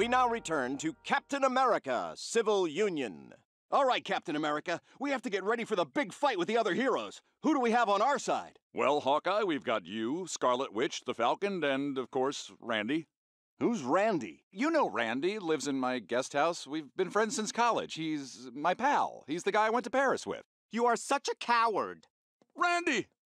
We now return to Captain America, Civil Union. All right, Captain America, we have to get ready for the big fight with the other heroes. Who do we have on our side? Well, Hawkeye, we've got you, Scarlet Witch, the Falcon, and, of course, Randy. Who's Randy? You know Randy, lives in my guest house. We've been friends since college. He's my pal. He's the guy I went to Paris with. You are such a coward. Randy!